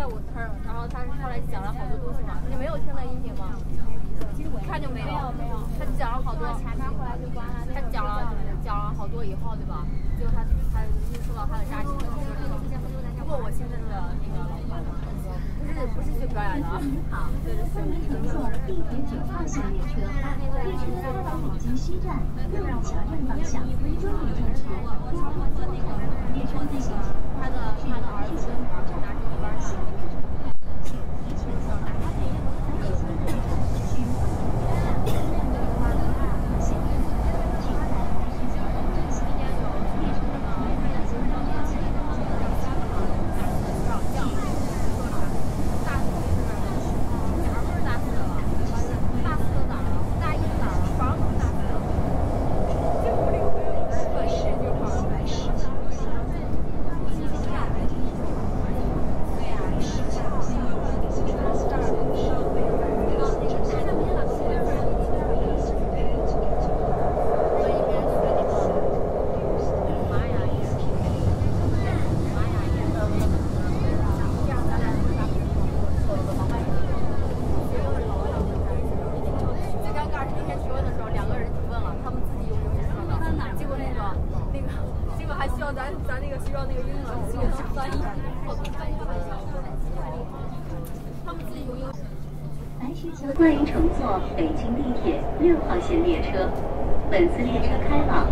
在我这儿，然后他后来讲了好多东西嘛。你没有听那音频吗？看就没有。他讲了好多，前面后来就关了。他讲了好多以后，对吧？最后他就说到他的扎心的事情。不过我现在的那个老板不是去表演的。好，对对对。 乘坐地铁9号线列车，列车开往北京西站，六里桥站方向，中午正值列车进行他的儿子拿着一班上。 欢迎乘坐北京地铁6号线列车，本次列车开往